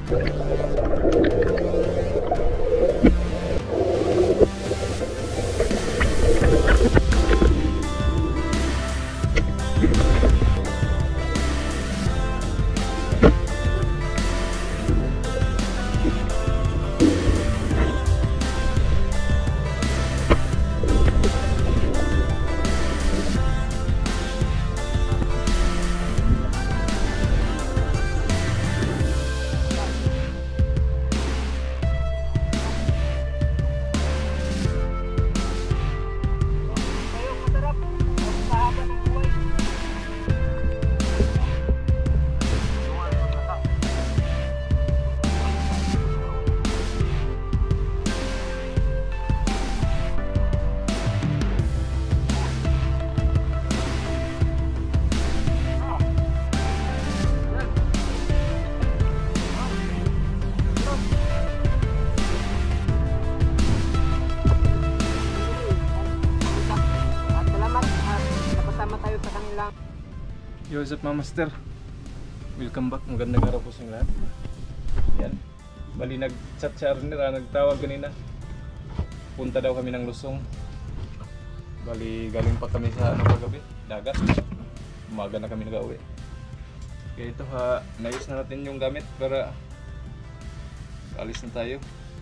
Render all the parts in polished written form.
Yo, what's up mga master? Welcome back, magandang araw po sa lahat. Yan, bali nag-chat si Arnel, nagtawag kanina. Punta daw kami ng Lusong. Bali galing pa kami sa kagabi, dagat. Umaga na kami nag-uwi. Kaya ito ha, naayos na natin yung gamit para alis na tayo.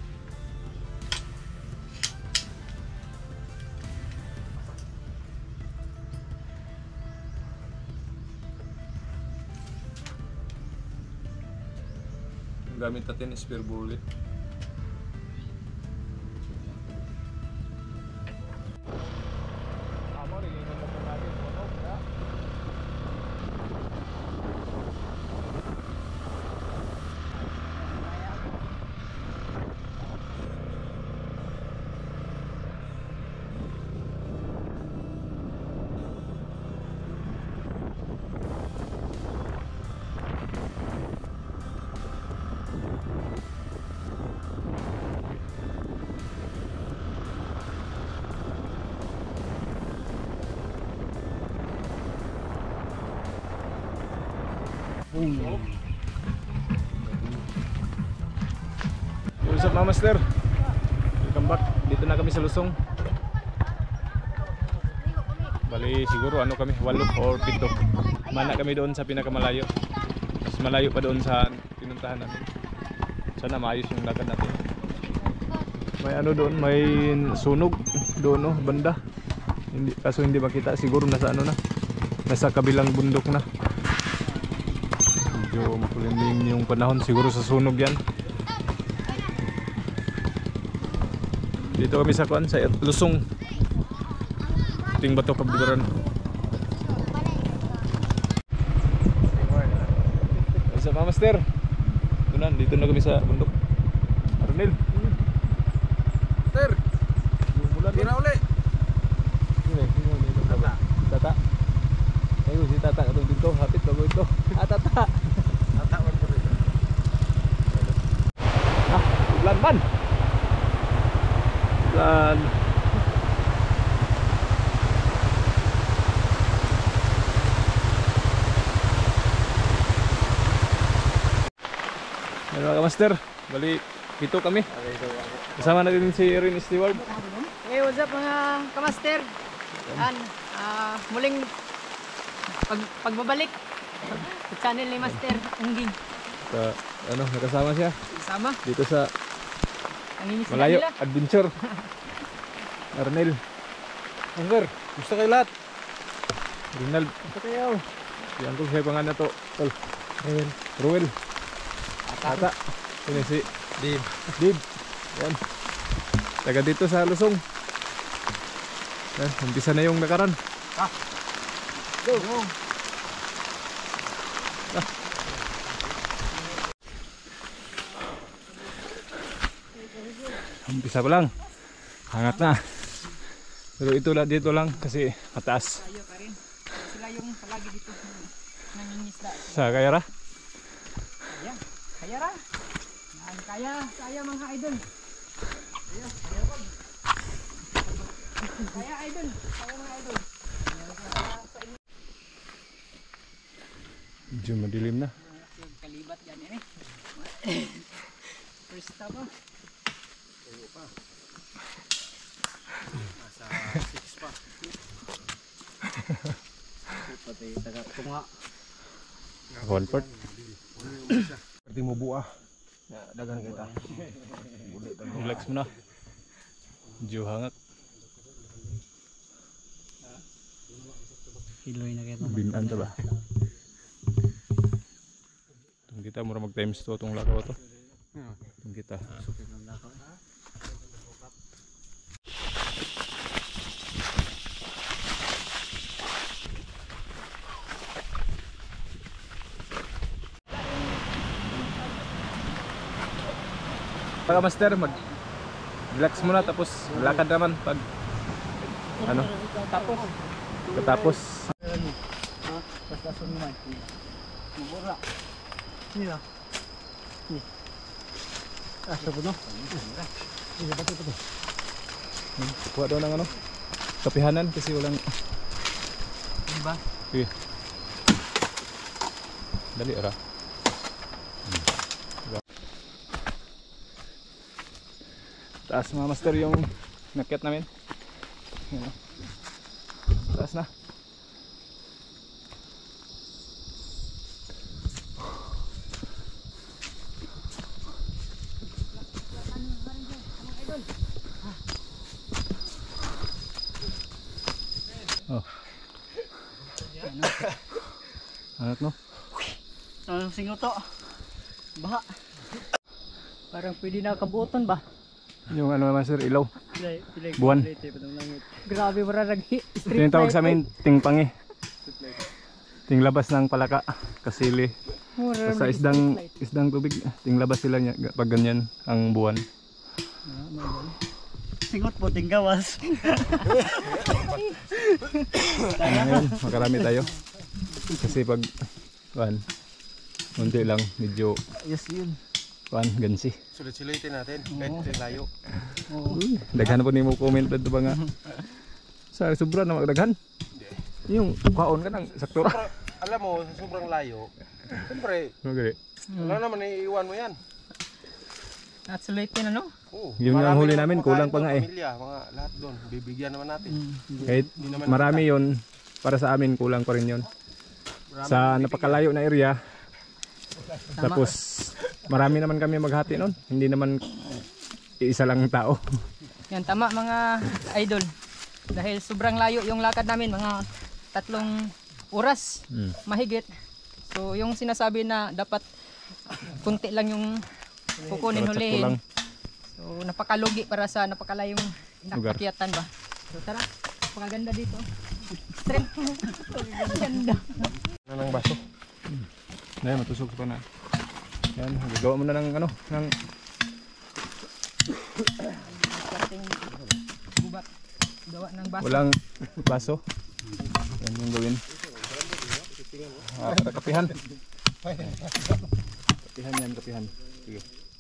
Gamit natin is spare bullet. What's up mga master? Welcome back. Dito na kami sa Lusong. Bali siguro ano kami, 8 or 7. Mana kami doon sa pinakamalayo. Mas malayo pa doon sa pinuntahan namin. Sana maayos yung lakad natin. May ano doon, may sunog doon no, banda. Kaso hindi makita, siguro nasa ano na. Nasa kabilang bundok na. Medyo makulimlim yung panahon, siguro sa sunog yan. Dito kami sa kuan, sa Lusong. Ting Bato, Kabiguran. Sa mga master, dito na kami sa bundok. Arnel. Master, Mulan tira uli. Tata. Ayo si Tata katong dito, hapit bago ito. Tata. Tata man po rin. Ulan man. Ulan. Ano mga master, bali ito kami. Kasama natin si Erin Stewart. Hey, what's up mga kamaster? Yan, muling pagbabalik sa channel ni Master Ungging. Ano, nakasama siya Sama, dito sa nangingisda Malayo nila. Adventure. Arnel, Master, gusto kayo lahat? Rinald, Ito kayo. yan kung siya pangalan na to. Tol, Ruel, Tata, ini si Dib. Yan, taga dito sa Lusong. Yan, umpisa na yung lakaran. Go! Umpisa pa lang, hangat na. Pero ito lang, dito lang kasi mataas. Tayo pa rin. Sila yung palagi dito nangingisda. Sa Kayara. Kaya, kaya ra. Yan, kaya mga idol. Kaya idol, kaya mga idol. Medyo madilim na. Kalibat yan eh. First time ah. Nasa 6 pa. Pati taga tunga. Convert. Pwede mo buah. Dagan kita. Relax mo na. Medyo hangat. Hiloy na kita. Binan ta ba? Itong kita mura mag times 2 itong lakaw to. Itong kita. Pagka master, mag-relax muna tapos lakad naman pag ano, katapos. Basta sunuman. Mura. Nila. Asa ko no? Kuha daw ng ano, kapihanan kasi walang Ba? sige. Dali ara. Taas mga master yung nakyat namin. Yan, oh. Taas na. Oh. Anak no? Ang singo to. Baha. Parang pwede na kabuoton ba? Yung ano master, ilaw. Pilay. Buwan. Grabe para nag-hit. Ito yung tawag sa amin, tingpangi. Tinglabas ng palaka, kasili. Basta isdang tubig, tinglabas sila niya pag ganyan ang buwan. Singot po tinggawas. Ngayon, makarami tayo. Kasi pag unti lang, medyo Yes yun. gansi. Sulit-sulitin natin. Kahit layo. Daghan po ni mo comment dito ba nga. Sa sobra na magdaghan. Yung kaon ka ng saktura. Alam mo, sa sobrang layo. Siyempre, Okay. wala naman iiwan mo yan. That's late na no? Oo, Yung marami huli naman namin, kulang pa kumakain nga doon, eh. Pamilya, mga lahat doon. Bibigyan naman natin. Kahit Hindi naman marami yon, para sa amin kulang pa rin yon. Sa napakalayo na area. Tapos marami naman kami maghati nun. Hindi naman isa lang tao. Yan tama mga idol. Dahil sobrang layo yung lakad namin, mga 3 oras mahigit. So yung sinasabi na dapat kunti lang yung kukunin Sakto hulihin. lang. So napakalugi para sa napakalayong Lugar. nakakyatan ba. So tara, napakaganda dito. Strength. Ganda. Ano ng baso? Dahil matusok pa na. Yan, gagawa mo na ng ano, ng Ating gubat. Gawa ng baso. walang baso. Yan yung gawin. Kapihan. Kapihan yan, kapihan. Sige.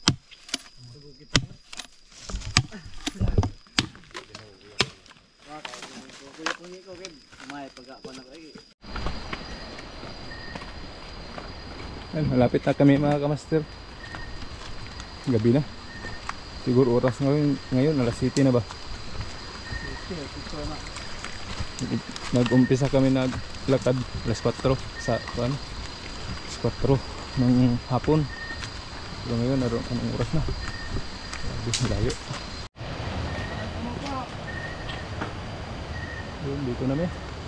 Yan, malapit na kami mga kamaster. Gabi na. Siguro oras ngayon alas 7 na ba? Nag-umpisa kami naglakad alas 4 sa alas 4 ng hapon. Pero ngayon naroon anong oras na? Grabe, layo. Yun, dito na may.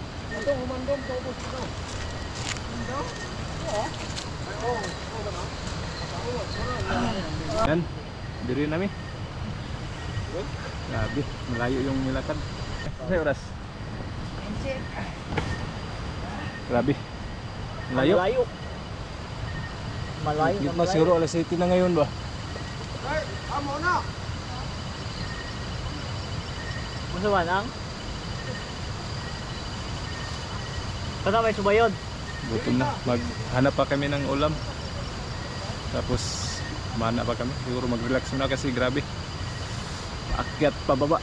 Yan, diri na may. Grabe, malayo yung nilakad. Kasi oras? Grabe. Malayo. Malayo. Higit na siguro alas 7 na ngayon ba? Masa ba nang? Kada may subayod. Gutom na. Maghanap pa kami ng ulam. Tapos mana pa kami. Siguro mag-relax muna kasi grabe. Akyat pababa.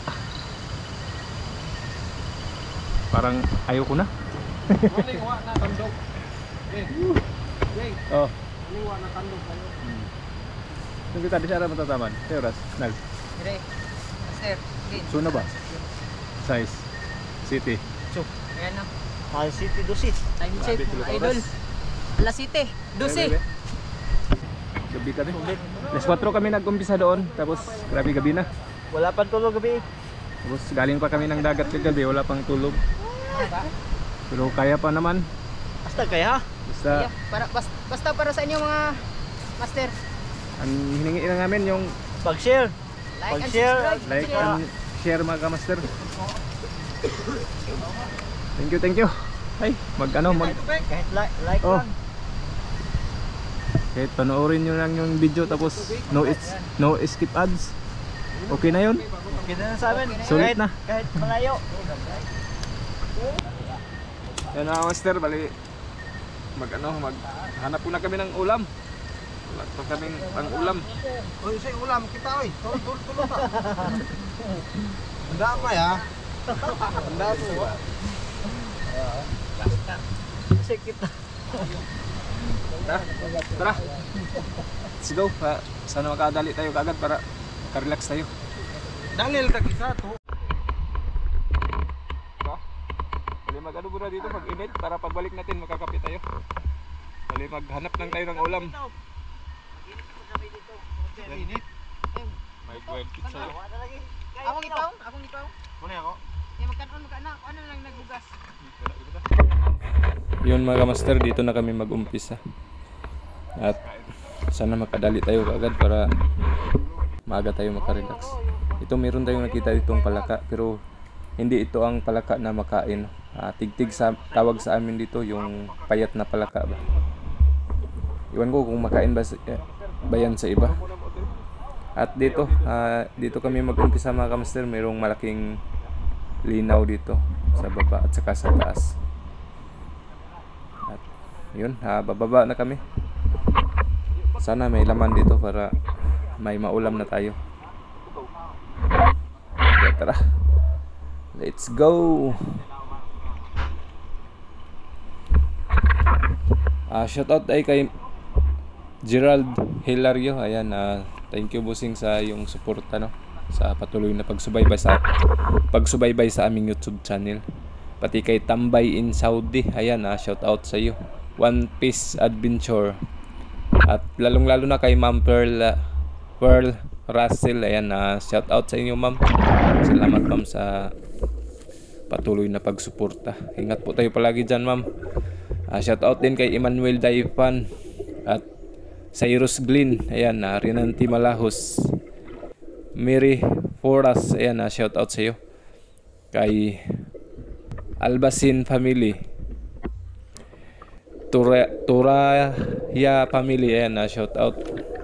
Parang ayoko na. Maniwa na tandog. Oh. Maniwa na tandog kayo. Nung kita di siya matataman. Sa oras. Nag. Dire. Master. Green. Suna ba? Size. City. Chuk. Ayan na. Ay, City Dusit. Time check, mga idol. Alas 7. 12. Gabi kami. Alas 4 kami nag-umpisa doon. Tapos grabe gabi na. Wala pang tulog gabi. Tapos galing pa kami ng dagat kagabi. Wala pang tulog. Pero kaya pa naman. Basta kaya ha? Basta Basta para sa inyo mga master. ang hiningi na namin yung Pag-share. Like and Pag-share, subscribe. like and share mga kamaster. Thank you. Ay, mag Kahit like Oh. lang. kahit panoorin nyo lang yung video tapos no skip ads. Okay na yun. Okay na sa amin. Sulit na. Kahit malayo. Yan mga master, bali maghanap po na kami ng ulam. Wala pa kaming pang ulam. Oy, say ulam kita oy. Tulong ka. Handa mo ya. Handa mo. Kasi kita. Tara. Let's go. Sana makadali tayo kagad para relax tayo. Daniel kita to. Bali mag-ano muna dito, mag-init para pagbalik natin makakape tayo. Bali maghanap lang tayo ng ulam. Init. May gwed pizza. Akong ipaw? Muna ako. Magkanon ano lang nagbugas. Yun mga master, dito na kami mag-umpisa. At sana makadali tayo agad para maaga tayo makarelax. Ito meron tayong nakita ditong palaka pero hindi ito ang palaka na makain. Tigtig sa tawag sa amin dito yung payat na palaka ba. Iwan ko kung makain ba yan sa iba. At dito kami mag-umpisa mga kamaster, mayroong malaking linaw dito sa baba at saka sa taas. At yun, bababa na kami. Sana may laman dito para may maulam na tayo. Kaya tara, let's go. Shoutout ay kay Gerald Hilario. Ayan, thank you bossing sa yung suporta, no, sa patuloy na pagsubaybay sa aming YouTube channel. Pati kay Tambay in Saudi. Ayan, shoutout sa iyo. One Piece Adventure. At lalong-lalo na kay Ma'am Pearl Russell. Ayan, shoutout sa inyo, ma'am. Salamat, ma'am, sa patuloy na pagsuporta. Ingat po tayo palagi dyan, ma'am. Shoutout din kay Emmanuel Daipan at Cyrus Glynn. Ayan, Rinanti Malahos, Mary Foras. Ayan, shoutout sa iyo. Kay Albasin Family, Turaya Family. Ayan, shoutout.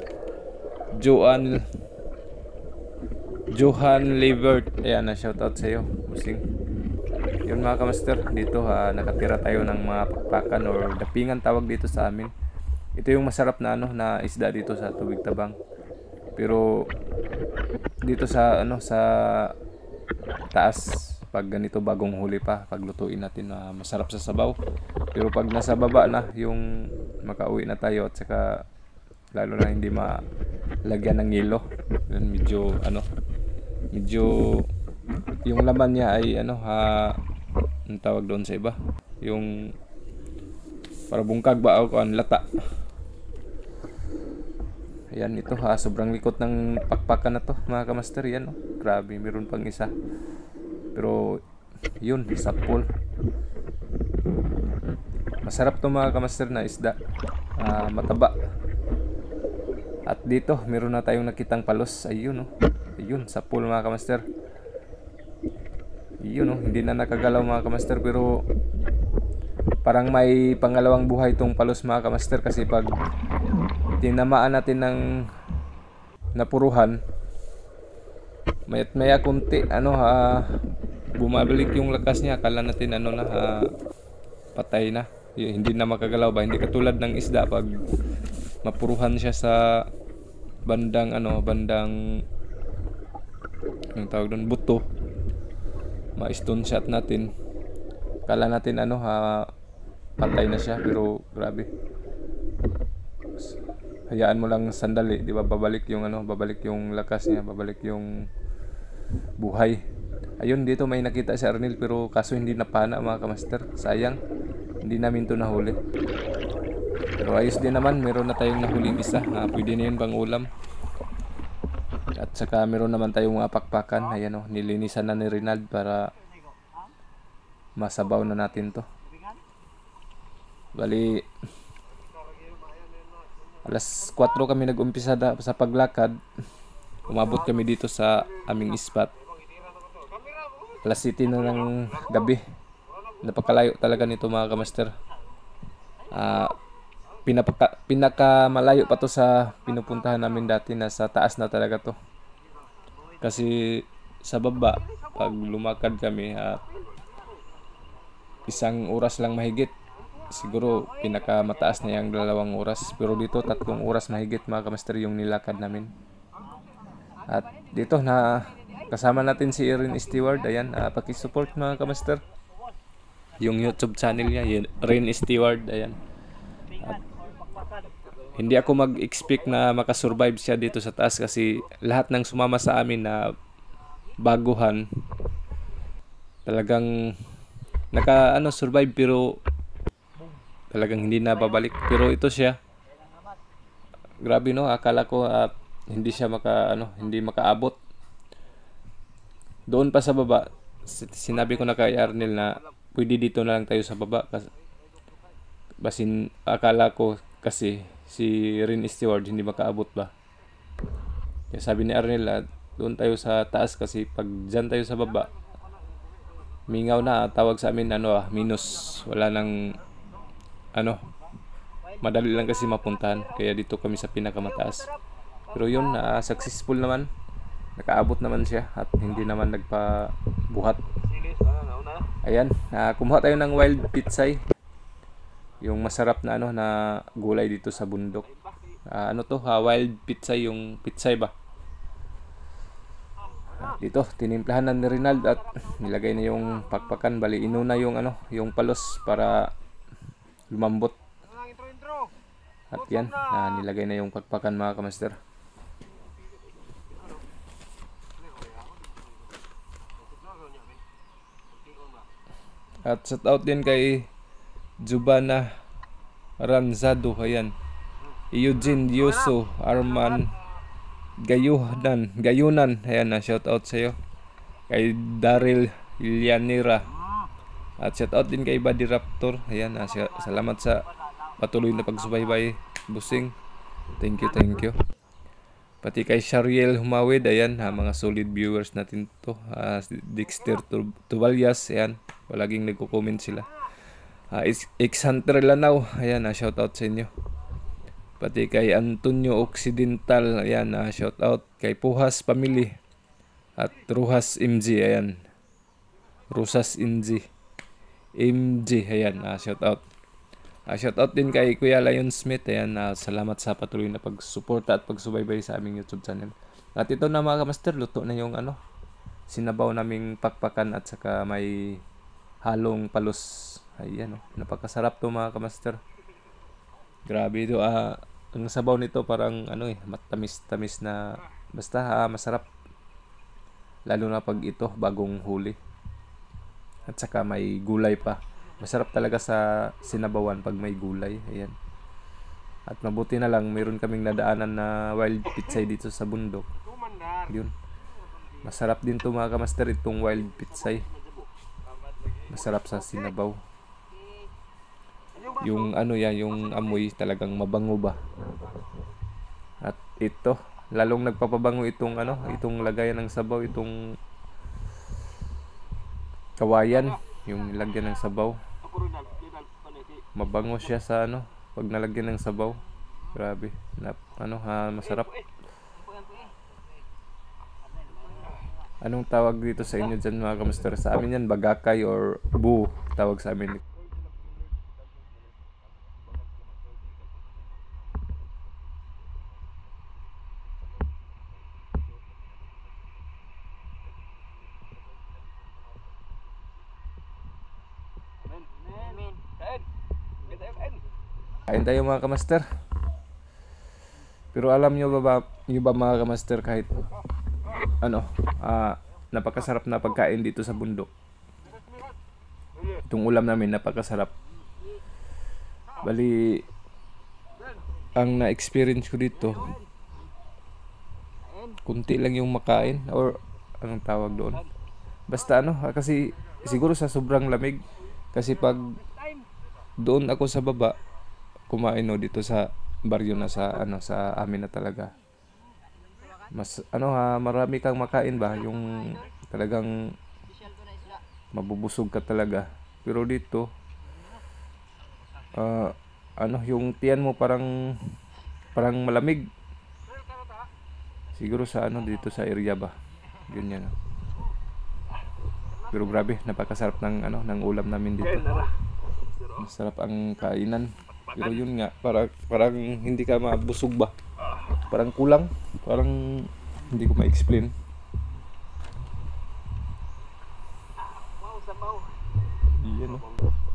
Johan Libert. Ayan, shoutout sa iyo, busing. Yun mga kamaster, dito nakatira tayo ng mga pakpakan or dapingan tawag dito sa amin. Ito yung masarap na na isda dito sa Tubig Tabang. Pero dito sa sa taas, pag ganito bagong huli pa, paglutuin natin masarap sa sabaw. Pero pag nasa baba na, yung makauwi na tayo at saka lalo na hindi malagyan ng yelo. Yun, medyo yung laman niya ay ang tawag doon sa iba, yung para bungkag ba o lata. Ayan, ito sobrang likot ng pakpakan na to mga kamaster. Yan, grabe, meron pang isa. Pero yun, sapol. Masarap to mga kamaster na isda, mataba. At dito meron na tayong nakitang palos. Ayun, ayun, sapol mga kamaster. Yun, hindi na nakagalaw mga kamaster, pero parang may pangalawang buhay tong palos mga kamaster, kasi pag tinamaan natin ng napuruhan, mayat maya kunti bumabalik yung lakas niya, akala natin patay na, hindi na makagalaw ba. Hindi katulad ng isda, pag mapuruhan siya sa bandang yung tawag doon, buto, ma-stone shot natin, kala natin patay na siya, pero grabe, hayaan mo lang sandali, di ba, babalik yung ano, babalik yung lakas niya, babalik yung buhay. Ayun, dito may nakita si Arnel pero kaso hindi napana mga kamaster. Sayang, hindi namin to nahuli. Pero ayos din naman, meron na tayong nahuling isa. Pwede na yun pang ulam. At saka meron naman tayong mga pakpakan. Ayan o, nilinisan na ni Rinald para masabaw na natin to. Bali, alas 4 kami nag-umpisa sa paglakad. Umabot kami dito sa aming spot. Alas 7 na ng gabi. Napakalayo talaga nito mga kamaster. Pinakamalayo pa to sa pinupuntahan namin dati. Nasa taas na talaga to. Kasi sa baba, pag lumakad kami, 1 oras lang mahigit. Siguro pinakamataas na yung 2 oras. Pero dito 3 oras mahigit mga kamaster yung nilakad namin. At dito na kasama natin si Rin Stewart. Ayan, pakisupport mga kamaster. Yung YouTube channel niya, Rin Stewart. Ayan. At hindi ako mag-expect na makasurvive siya dito sa taas kasi lahat ng sumama sa amin na baguhan talagang survive pero talagang hindi na babalik. Pero ito siya, grabe no, akala ko hindi siya hindi makaabot. Doon pa sa baba, sinabi ko na kay Arnel na pwede dito na lang tayo sa baba. Basin akala ko kasi si Rin Stewart hindi makaabot ba. Kaya sabi ni Arnel, doon tayo sa taas kasi pag dyan tayo sa baba, mingaw na, tawag sa amin minus. Wala nang madali lang kasi mapuntahan. Kaya dito kami sa pinakamataas. Pero yun, successful naman. Nakaabot naman siya at hindi naman nagpabuhat. Ayan, kumuha tayo ng wild pitsay. Yung masarap na na gulay dito sa bundok. Wild pitsay, yung pitsay ba? Dito, tinimplahan na ni Rinald at nilagay na yung pakpakan. Bali, inuna yung yung palos para lumambot. At yan, nilagay na yung pakpakan mga kamaster. At shout out din kay Jubana Ranzado. Ayan, Eugene Yuso Arman Gayunan. Ayan, shout out sa'yo. Kay Daryl Ilianira. At shout out din kay Buddy Raptor. Ayan, salamat sa patuloy na pagsubaybay, busing. Thank you. Pati kay Shariel Humawid. Ayan, mga solid viewers natin to. Dexter Tuvalyas. Ayan, palaging nagko-comment sila. X-Hunter Lanao. Ayan, shout out sa inyo. Pati kay Antonio Occidental. Ayan, shout out kay Puhas Family. At Ruhas MG. Ayan, Rusas MG. Ayan, shout out. Shout out din kay Kuya Lion Smith. Ayan, salamat sa patuloy na pagsuporta at pagsubaybay sa aming YouTube channel. At ito na mga kamaster, luto na yung sinabaw naming pakpakan at saka may halong palos. Ayan, napakasarap to mga kamaster. Grabe ito. Ang sabaw nito parang matamis-tamis na basta masarap. Lalo na pag ito bagong huli. At saka may gulay pa. Masarap talaga sa sinabawan pag may gulay. Ayan. At mabuti na lang meron kaming nadaanan na wild pitsay dito sa bundok. Yun. Masarap din to mga kamaster, itong wild pitsay. Masarap sa sinabaw. Yung yung amoy talagang mabango ba. At ito, lalong nagpapabango itong itong lagayan ng sabaw, itong kawayan, yung nilagyan ng sabaw. Mabango siya sa pag nalagyan ng sabaw. Grabe. Masarap. Anong tawag dito sa inyo dyan mga kamaster? Sa amin yan bagakay or bu tawag sa amin. Kain tayo mga kamaster. Pero alam nyo ba mga kamaster, kahit ano, napakasarap na pagkain dito sa bundok. Itong ulam namin napakasarap. Bali, ang na-experience ko dito, kunti lang yung makain, or anong tawag doon. Basta ano, kasi siguro sa sobrang lamig. Kasi pag doon ako sa baba, kumain no, dito sa baryo na sa ano, sa amin na talaga. Mas ano marami kang makain ba, yung talagang mabubusog ka talaga. Pero dito ano, yung tiyan mo parang malamig. Siguro sa ano, dito sa area ba, ganyan. Pero grabe, napakasarap ng ano, ng ulam namin dito. Masarap ang kainan. Pero yun nga, parang hindi ka mabusog ba, parang kulang, parang hindi ko ma-explain. Iyan o.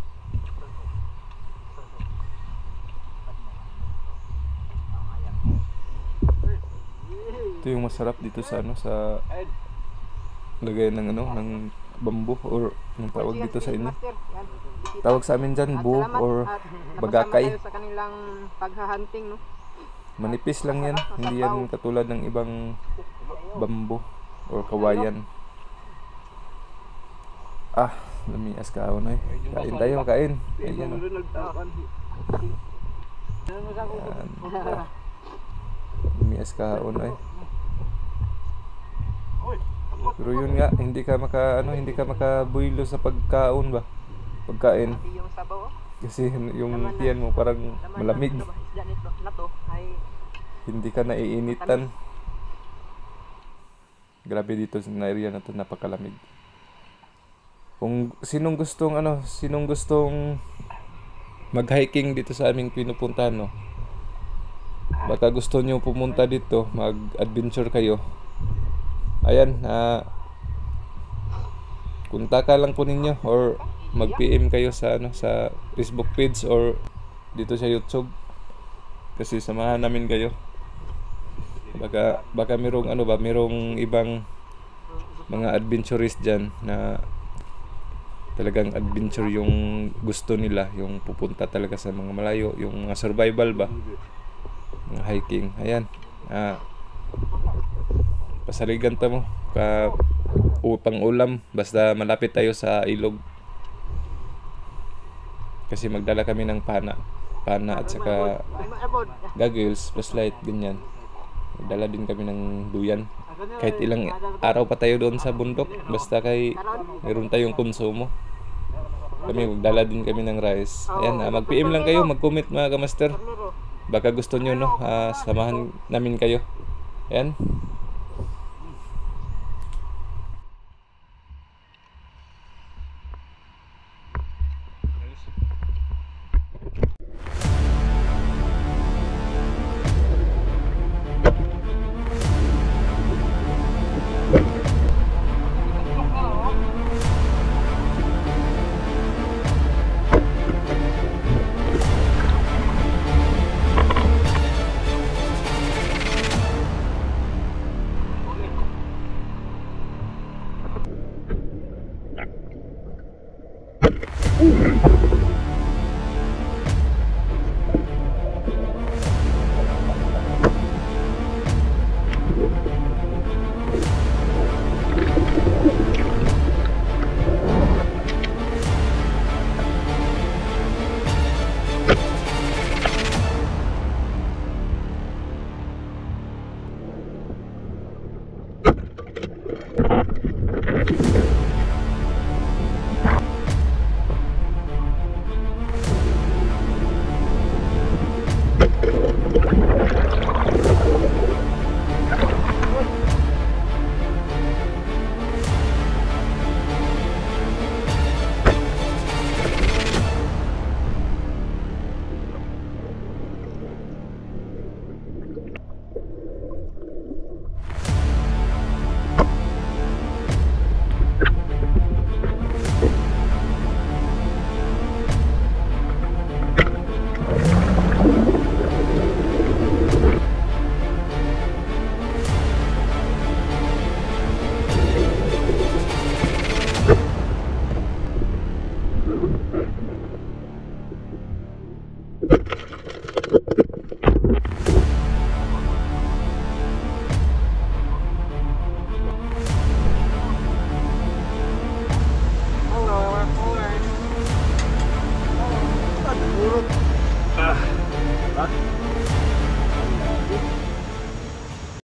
Ito yung masarap dito sa ano, sa lagay ng ano, ng bamboo, or anong tawag dito sa inyo? Tawag sa amin dyan, buo or bagakay. Sa kanilang paghahunting, no? Manipis lang yan, hindi yan katulad ng ibang bamboo or kawayan. Lamias ka ako na eh. Kain tayo, kain. Ayan o. Lamias ka ako na eh. Pero yun nga, hindi ka makabuilo sa pagkain ba? Pagkain. Kasi yung tiyan mo parang malamig. Hindi ka naiinitan. Grabe dito sa area na to, napakalamig. Kung sinong gustong mag-hiking dito sa aming pinupuntahan, no? Baka gusto nyo pumunta dito, mag-adventure kayo. Ayan, kontakan lang po ninyo or mag-PM kayo sa ano, sa Facebook page or dito sa YouTube. Kasi samahan namin kayo. Baka merong ibang mga adventurist diyan na talagang adventure yung gusto nila, yung pupunta talaga sa mga malayo, yung mga survival ba, mga hiking. Ayan, pasaligan ta mo upang ulam, basta malapit tayo sa ilog. Kasi magdala kami ng pana at saka goggles, flashlight, ganyan. Magdala din kami ng duyan. Kahit ilang araw pa tayo doon sa bundok, basta meron tayong konsumo. Magdala din kami ng rice. Ayan, mag-PM lang kayo, mag-comment mga kamaster. Baka gusto nyo, no, samahan namin kayo. Ayan.